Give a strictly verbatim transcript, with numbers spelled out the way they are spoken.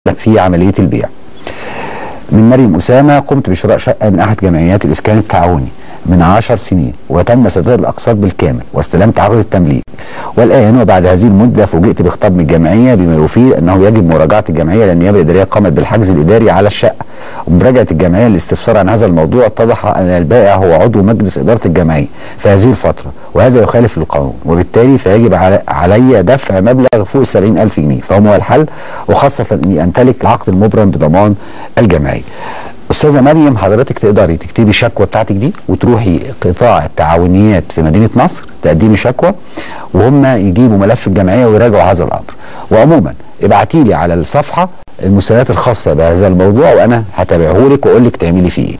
في عملية البيع. من مريم أسامة: قمت بشراء شقة من أحد جمعيات الإسكان التعاوني من عشر سنين وتم سداد الأقساط بالكامل واستلمت عقد التمليك، والآن وبعد هذه المدة فوجئت بخطاب من الجمعية بما يفيد أنه يجب مراجعة الجمعية لأن النيابة الإدارية قامت بالحجز الإداري على الشقة. ومراجعة الجمعية للاستفسار عن هذا الموضوع اتضح أن البائع هو عضو مجلس إدارة الجمعية في هذه الفترة، وهذا يخالف القانون، وبالتالي فيجب علي دفع مبلغ فوق السبعين ألف جنيه، فهو هو الحل، وخاصة أني أمتلك العقد المبرم بضمان الجمعية. أستاذة مريم، حضرتك تقدري تكتبي شكوى بتاعتك دي وتروحي قطاع التعاونيات في مدينة نصر تقدمي شكوى، وهم يجيبوا ملف الجمعية ويراجعوا هذا الأمر. وعموما ابعتي لي على الصفحة المستندات الخاصة بهذا الموضوع وأنا هتابعه لك وأقول لك تعملي فيه إيه.